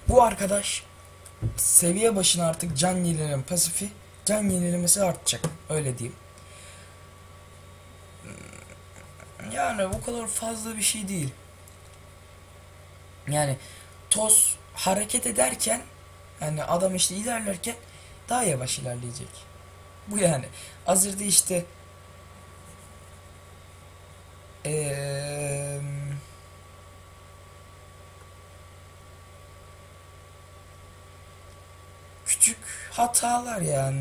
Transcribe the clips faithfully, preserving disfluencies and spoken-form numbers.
Bu arkadaş seviye başına artık can yenileme pasifi, can yenilemesi artacak. Öyle diyeyim. Yani o kadar fazla bir şey değil. Yani toz hareket ederken, yani adam işte ilerlerken daha yavaş ilerleyecek. Bu yani. Hazırda işte ee, küçük hatalar yani.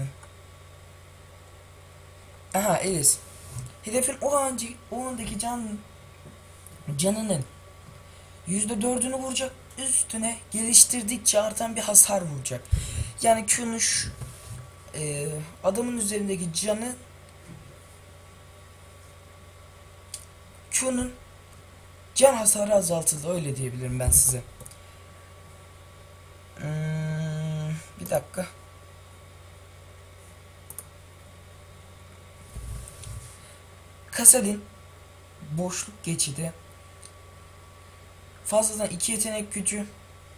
Aha Elis. Hedefin o anki, o andaki can canının yüzde dördünü vuracak. Üstüne geliştirdikçe artan bir hasar vuracak. Yani Q'nun şu, e, adamın üzerindeki canı Q'nun can hasarı azaltıldı. Öyle diyebilirim ben size. Hmm, bir dakika. Kasadin boşluk geçidi. Fazladan iki yetenek gücü.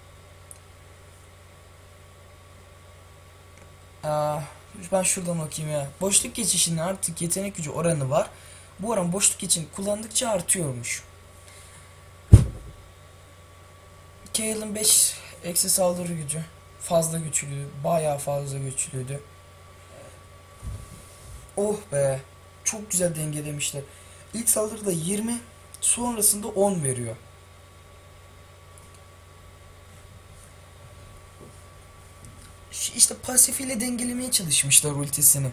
Aa, ben şuradan bakayım ya. Boşluk geçişinin artık yetenek gücü oranı var. Bu oran boşluk için kullandıkça artıyormuş. Kael'in beş eksi saldırı gücü. Fazla güçlü. Bayağı fazla güçlüydü. Oh be. Çok güzel dengelemişler. İlk saldırıda yirmi, sonrasında on veriyor. İşte pasifiyle dengelemeye çalışmışlar ultisini.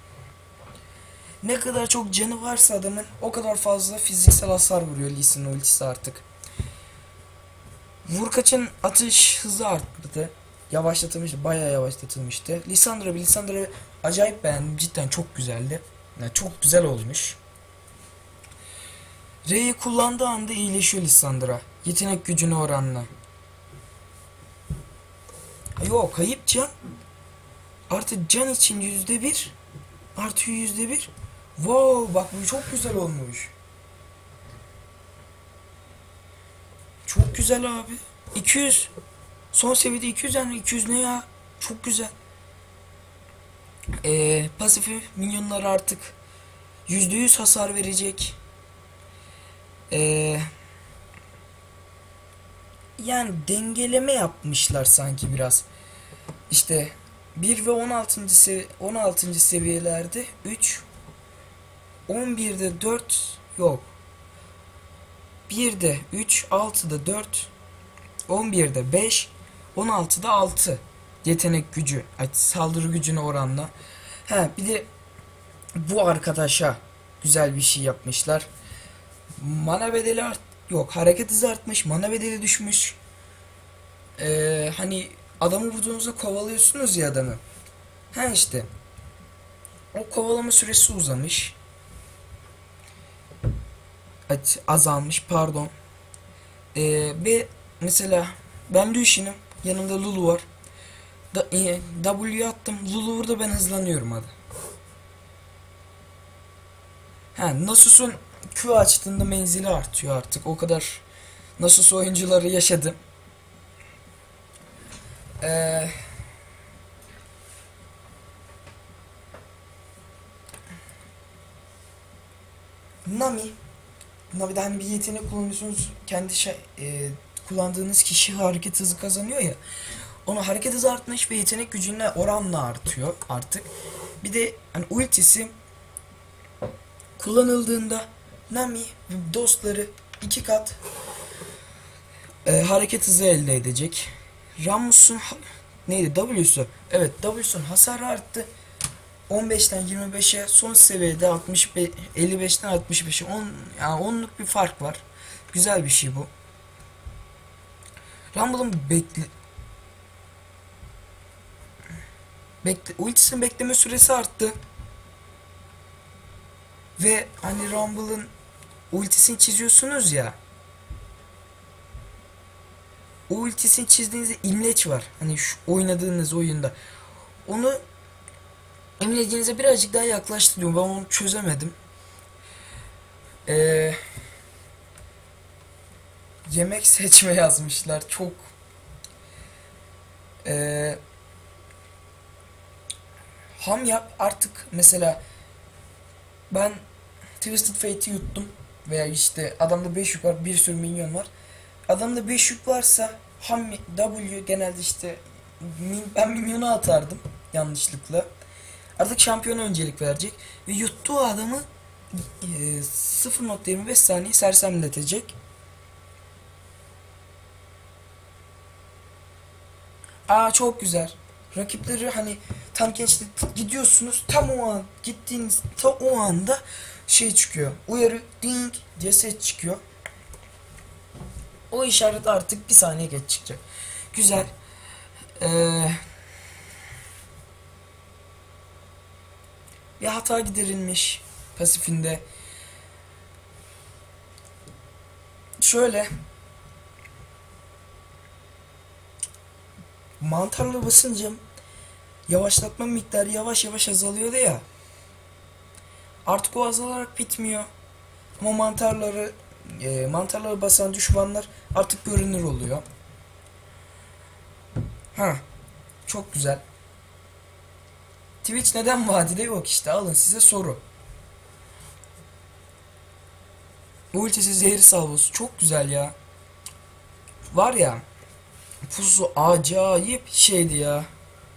Ne kadar çok canı varsa adamın o kadar fazla fiziksel hasar vuruyor Lee Sin'in ultisi artık. Vurkaç'ın atış hızı arttı. Yavaşlatılmıştı, bayağı yavaşlatılmıştı. Lissandra, Lissandra'yı acayip beğendim. Cidden çok güzeldi. Yani çok güzel olmuş. R'yi kullandığı anda iyileşiyor Lissandra. Yetenek gücüne oranla. Yok, kayıp can. Artı can için yüzde bir. Artı yüzde bir. Wow, bak bu çok güzel olmuş. Çok güzel abi. iki yüz. Son seviyede iki yüz, yani iki yüz ne ya? Çok güzel. Ee, pasifi minyonlar artık yüzde yüz hasar verecek. Ee, yani dengeleme yapmışlar sanki biraz. İşte bir ve on altıncı sevi on altıncı seviyelerde üç, on birde dört yok. birde üç, altıda dört, on birde beş, on altıda altı yetenek gücü, saldırı gücüne oranla. Ha bir de bu arkadaşa güzel bir şey yapmışlar. Mana bedeli art yok, hareket hızı artmış, mana bedeli düşmüş. Ee, hani adamı vurduğunuzda kovalıyorsunuz ya adamı. Ha işte o kovalama süresi uzamış. Evet, azalmış pardon. Ee, ve mesela ben Lucian'ım, yanımda Lulu var. Da, e, W'yu attım, Lulu vurdu, ben hızlanıyorum hadi. Ha, Nasus'un Q açtığında menzili artıyor artık. O kadar Nasus oyuncuları yaşadım. Ee, Nami Navi'de hani bir yetenek kullanıyorsunuz, kendi şey, e, kullandığınız kişi hareket hızı kazanıyor ya. Onun hareket hızı artmış ve yetenek gücüne oranla artıyor artık. Bir de hani ultisi kullanıldığında Nami ve dostları iki kat e, hareket hızı elde edecek. Rammus'un neydi W'su? Evet, W'sun hasarı arttı. on beşten yirmi beşe, son seviyede altmış beş, elli beşten altmış beşe on, yani onluk bir fark var. Güzel bir şey bu. Rumble'ın bekle bekle ultisinin bekleme süresi arttı. Ve hani Rumble'ın ultisini çiziyorsunuz ya. O ultisini çizdiğinizde imleç var. Hani şu oynadığınız oyunda. Onu imlecinize birazcık daha yaklaştırıyorum. Ben onu çözemedim. Eee yemek seçme yazmışlar. Çok Ee, ham yap artık, mesela ben Twisted Fate'i yuttum veya işte adamda beş yük var, bir sürü minyon var. Adamda beş yük varsa ham W genelde işte min- ben minyonu atardım yanlışlıkla. Artık şampiyona öncelik verecek ve yuttuğu adamı e, sıfır nokta yirmi beş saniye sersemletecek. Aa, çok güzel. Rakipleri hani tam gençte gidiyorsunuz, tam o an gittiğiniz tam o anda şey çıkıyor. Uyarı ding diye ses çıkıyor. O işaret artık bir saniye geç çıkacak. Güzel. Ee, bir hata giderilmiş pasifinde. Şöyle mantarla basınca yavaşlatma miktarı yavaş yavaş azalıyordu ya. Artık o azalarak bitmiyor. Ama mantarları e, mantarlara basan düşmanlar artık görünür oluyor. Ha, çok güzel. Twitch neden vadide yok işte, alın size soru. Ultisi zehir salvosu çok güzel ya. Var ya, pusu acayip şeydi ya.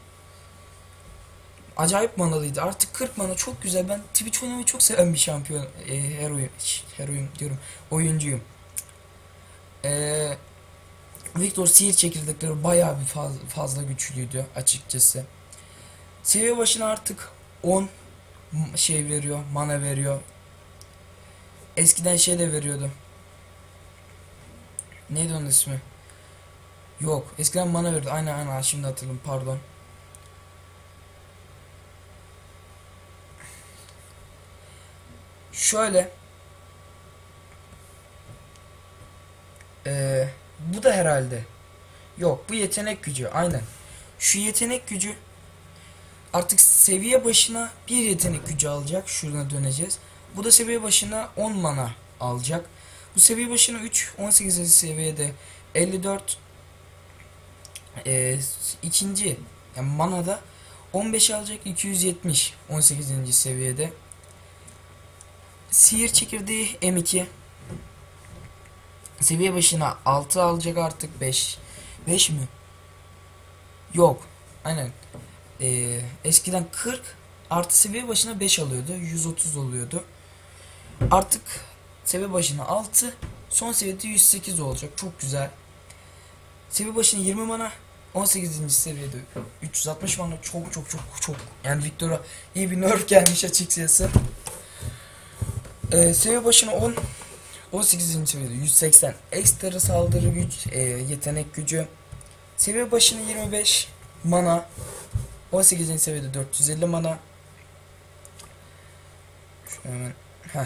Acayip manalıydı. Artık kırk mana çok güzel. Ben Twitch oynamayı çok seven bir şampiyon. E, her oyun, her oyun diyorum. Oyuncuyum. E, Victor sihir çekirdekleri bayağı bir fazla, fazla güçlüydü açıkçası. Seviye başına artık on şey veriyor, mana veriyor. Eskiden şey de veriyordu. Neydi onun ismi? Yok, eskiden mana veriyordu. Aynen aynen, şimdi hatırladım, pardon. Şöyle. Ee, bu da herhalde. Yok, bu yetenek gücü. Aynen. Şu yetenek gücü artık seviye başına bir yetenek gücü alacak. Şuradan döneceğiz. Bu da seviye başına on mana alacak. Bu seviye başına üç, on sekizinci seviyede elli dört, e, ikinci yani manada on beş alacak, iki yüz yetmiş on sekizinci seviyede. Sihir çekirdeği M iki seviye başına altı alacak artık, beş. beş mi? Yok. Aynen. Ee, eskiden kırk artı seviye başına beş alıyordu. yüz otuz oluyordu. Artık seviye başına altı, son seviyede yüz sekiz olacak. Çok güzel. Seviye başına yirmi mana, on sekizinci seviyede üç yüz altmış mana, çok çok çok çok. Yani Victor'a iyi bir nerf gelmiş açıkçası. Ee, seviye başına on, on sekizinci seviyede yüz seksen ekstra saldırı güç, e, yetenek gücü. Seviye başına yirmi beş mana, on sekizinci seviyede dört yüz elli mana. Şöyle hemen heh.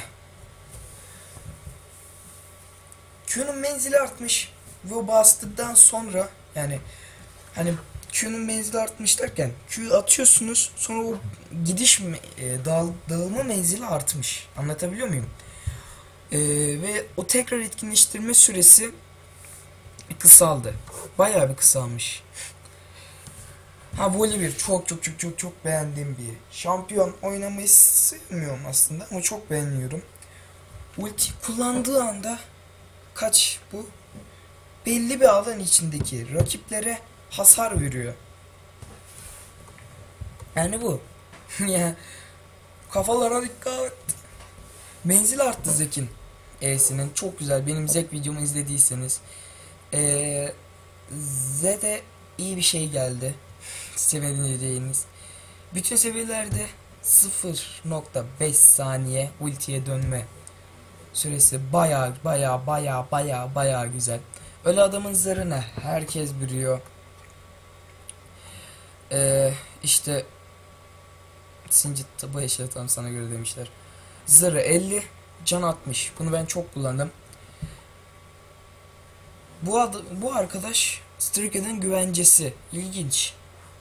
Q'nun menzili artmış ve o bastıktan sonra, yani hani Q'nun menzili artmış derken Q'yu atıyorsunuz, sonra o gidiş e, dağıl, dağılma menzili artmış. Anlatabiliyor muyum? E, ve o tekrar etkinleştirme süresi kısaldı. Bayağı bir kısalmış. Ha, Volibear çok çok çok çok çok beğendiğim bir şampiyon. Oynamayı sevmiyorum aslında ama çok beğeniyorum. Ulti kullandığı anda kaç bu? Belli bir alan içindeki rakiplere hasar veriyor. Yani bu. Ya, kafalara dikkat. Menzil arttı Zek'in. E'sinin çok güzel. Benim Zek videomu izlediyseniz. Ee, Z'de iyi bir şey geldi. Sevineceğiniz. Bütün seviyelerde sıfır nokta beş saniye ultiye dönme süresi baya baya baya baya baya güzel. Öyle adamın zırhını herkes biliyor. Ee, işte Sincit bu eşya tam sana göre demişler. Zırhı elli, can altmış. Bunu ben çok kullandım. Bu ad bu arkadaş Strike'nin güvencesi. İlginç.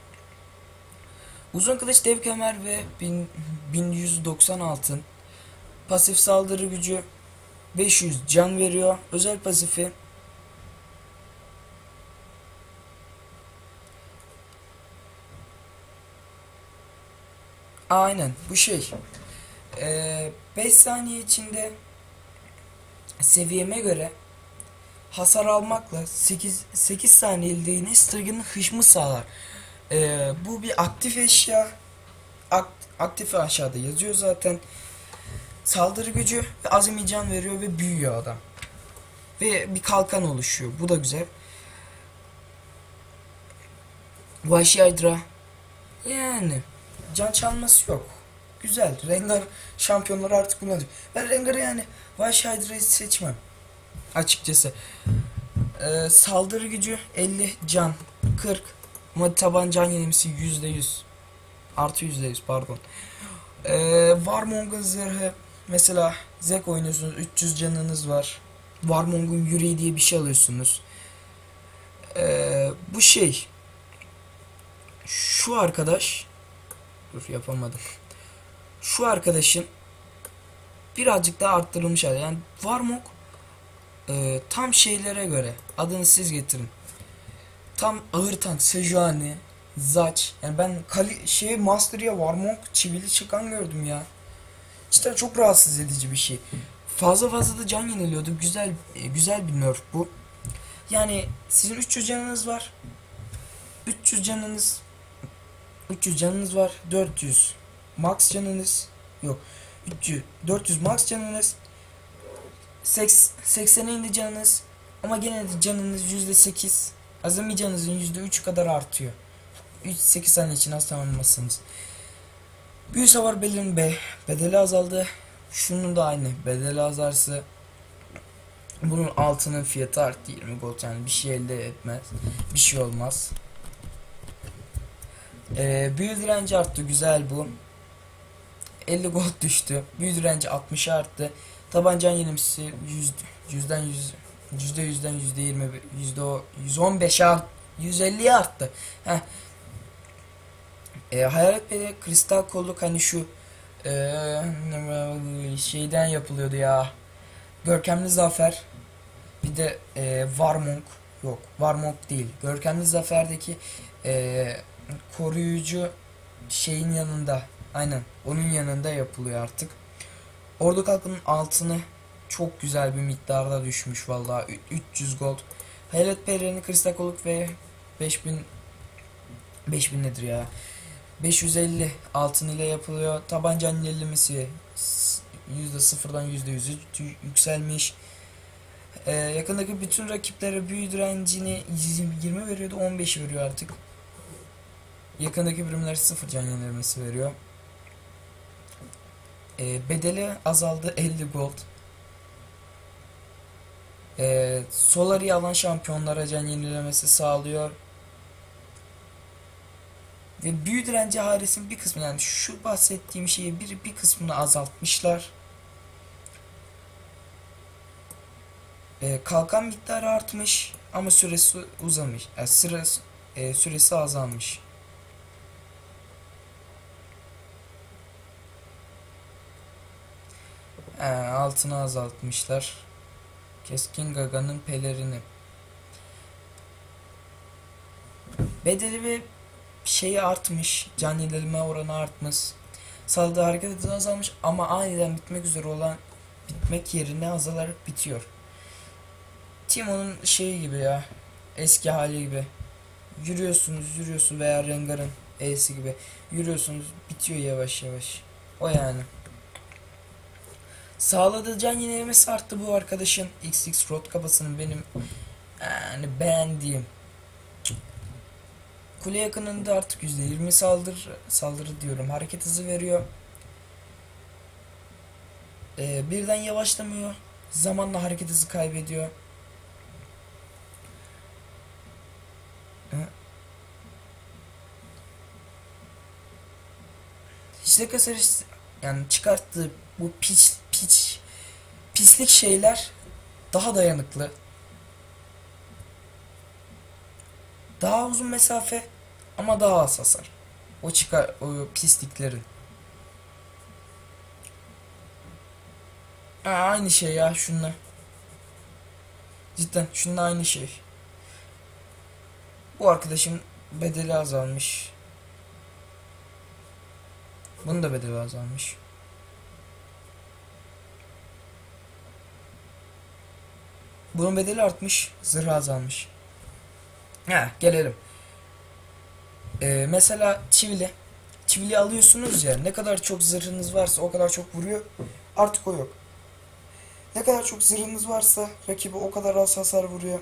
Uzun kılıç, dev kemer ve bin yüz doksan altın. Pasif saldırı gücü beş yüz can veriyor. Özel pasifi Aynen bu şey. Ee, beş saniye içinde seviyeme göre hasar almakla sekiz sekiz saniyeliğine Strigan'ın hışmı sağlar. Ee, bu bir aktif eşya. Akt, aktifi aşağıda yazıyor zaten. Saldırı gücü ve azami can veriyor ve büyüyor adam. Ve bir kalkan oluşuyor. Bu da güzel. Vahşi Hydra. Yani can çalması yok. Güzel. Rengar şampiyonları artık bunu alıyor. Ben Rengar'ı yani Vahşi Hydra'yı seçmem. Açıkçası. Ee, saldırı gücü elli, can kırk. Ama taban can yenilmesi yüzde yüz. Artı yüzde yüz pardon. Ee, Warmong'un zırhı. Mesela Zek oynuyorsunuz. üç yüz canınız var. Warmong'un yüreği diye bir şey alıyorsunuz. Ee, bu şey. Şu arkadaş. Dur yapamadım. Şu arkadaşın birazcık daha arttırılmış hali. Yani Warmong e, tam şeylere göre. Adını siz getirin. Tam ağır tank. Sejuani. Zaç. Yani ben Kali, şey Master'ya Warmong çivili çıkan gördüm ya. İşte çok rahatsız edici bir şey. Fazla fazla da can yeniliyordu. Güzel e, güzel bir nerf bu. Yani sizin üç yüz canınız var. üç yüz canınız üç yüz canınız var. dört yüz max canınız yok. üç yüz dört yüz max canınız. seksene indi canınız. Ama gene de canınız yüzde sekiz. Azami canınızın yüzde üç kadar artıyor. üç sekiz saniye için az tamamlamasınız. Büyü savar belirin be. Bedeli azaldı. Şunun da aynı. Bedeli azarsa bunun altının fiyatı arttı yirmi gold, yani bir şey elde etmez. Bir şey olmaz. Ee, büyü direnci arttı, güzel bu. elli gold düştü. Büyü direnci altmışa arttı. Tabancan yenilmesi yüzden yüz, yüzde yüzden yüzde yirmi, yüzde yüz on beş art, yüz elliye arttı. Heh. Ee, hayalet beli kristal kolluk, hani şu ee, şeyden yapılıyordu ya. Görkemli zafer. Bir de e, Warmong, yok Warmong değil. Görkemli zaferdeki e, koruyucu şeyin yanında, aynen onun yanında yapılıyor artık. Ordu kalkanın altını çok güzel bir miktarda düşmüş vallahi, üç yüz gold. Hayalet pelerini kristal kolluk ve beş bin beş bin nedir ya? beş yüz elli altın ile yapılıyor. Tabancanın yenilemesi yüzde sıfırdan yüzde yüze yükselmiş. Ee, yakındaki bütün rakiplere büyü direncini yirmi veriyordu, on beş veriyor artık. Yakındaki birimler sıfır can yenilemesi veriyor. Ee, bedeli azaldı, elli gold. Ee, Solari alan şampiyonlara can yenilemesi sağlıyor. Ve büyü direnci harisin bir kısmı, yani şu bahsettiğim şeyi bir, bir kısmını azaltmışlar. Ee, kalkan miktarı artmış ama süresi uzamış. Yani süresi, e, süresi azalmış. Ee, altını azaltmışlar. Keskin Gaga'nın pelerini. Bedeli ve şeyi artmış. Can yenileme oranı artmış. Saldırı hareket hızı azalmış ama aniden bitmek üzere olan, bitmek yerine azalarak bitiyor. Teemo'nun şeyi gibi ya. Eski hali gibi. Yürüyorsunuz yürüyorsunuz veya Rengar'ın E'si gibi. Yürüyorsunuz, bitiyor yavaş yavaş. O yani. Sağladığı can yenilemesi arttı bu arkadaşın. X X Rot kafasının benim yani beğendiğim. Kule yakınında artık yüzde yirmi saldır, saldırı diyorum, hareket hızı veriyor. Ee, birden yavaşlamıyor. Zamanla hareket hızı kaybediyor. İşte kasar, yani çıkarttığı bu piç piç pislik şeyler daha dayanıklı. Daha uzun mesafe ama daha az hasar. O çıkar o pisliklerin. Aa, aynı şey ya şunla. Cidden şunla aynı şey. Bu arkadaşın bedeli azalmış. Bunun da bedeli azalmış. Bunun bedeli artmış. Zırhı azalmış. Heh, gelelim. Ee, mesela çivili. Çivili alıyorsunuz ya, ne kadar çok zırhınız varsa o kadar çok vuruyor. Artık o yok. Ne kadar çok zırhınız varsa rakibi o kadar az hasar vuruyor.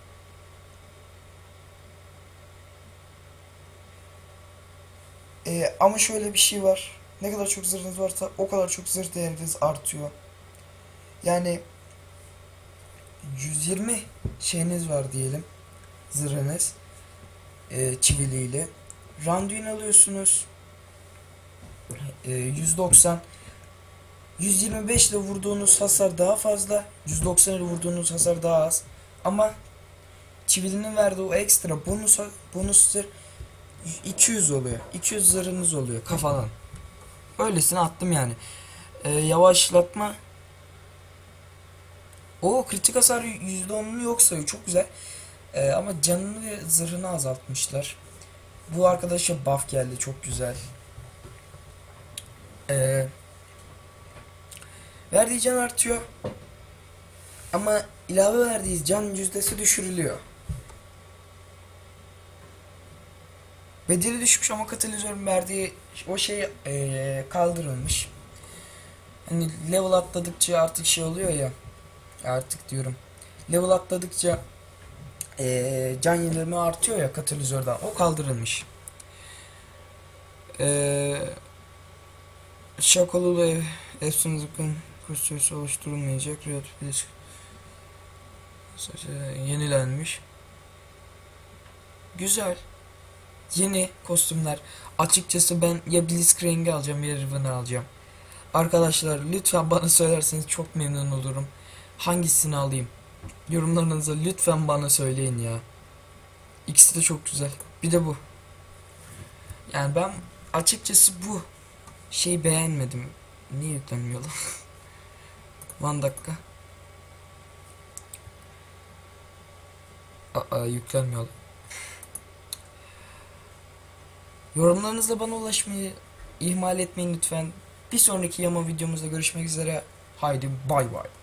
Ee, ama şöyle bir şey var. Ne kadar çok zırhınız varsa o kadar çok zırh değeriniz artıyor. Yani yüz yirmi şeyiniz var diyelim. Zırhınız. E, çiviliyle. Randuin alıyorsunuz. E, yüz doksan. yüz yirmi beş ile vurduğunuz hasar daha fazla. yüz doksan ile vurduğunuz hasar daha az. Ama çivilinin verdiği o ekstra bonus bonustur iki yüz oluyor. iki yüz zırhınız oluyor kafadan. Öylesine attım yani. Ee, yavaşlatma. O kritik hasar yüzde onunu yok sayıyor. Çok güzel. Ee, ama canını ve zırhını azaltmışlar. Bu arkadaşa buff geldi. Çok güzel. Ee, verdiği can artıyor. Ama ilave verdiği can yüzdesi düşürülüyor. Bedeli düşmüş ama katalizörün verdiği o şey ee, kaldırılmış. Hani level atladıkça artık şey oluyor ya. Artık diyorum. Level atladıkça ee, can yenileme artıyor ya katalizörden. O kaldırılmış. Eee Şakalı ve efsunuzlukun kursçusu oluşturulmayacak. Riot Police yenilenmiş. Güzel. Yeni kostümler. Açıkçası ben ya Blitzcrank'i alacağım ya Riven'ı alacağım. Arkadaşlar lütfen bana söylerseniz çok memnun olurum. Hangisini alayım? Yorumlarınızı lütfen bana söyleyin ya. İkisi de çok güzel. Bir de bu. Yani ben açıkçası bu şeyi beğenmedim. Niye yüklenmiyor lan? One dakika. Aa, yüklenmiyor. Yorumlarınızla bana ulaşmayı ihmal etmeyin lütfen. Bir sonraki yama videomuzda görüşmek üzere. Haydi bay bay.